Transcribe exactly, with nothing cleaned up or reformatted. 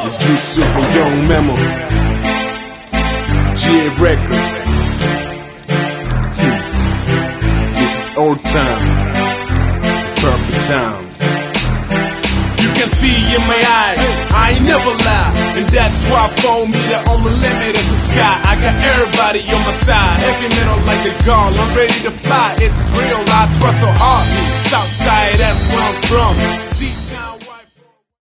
It's Yusuf and Young Memo, G eight Records. hmm. This is old time, the perfect time. You can see in my eyes, I ain't never lie, and that's why for me the only limit is the sky. I got everybody on my side, heavy metal like a gun, I'm ready to fly. It's real, I trust so hard. Southside, that's where I'm from. See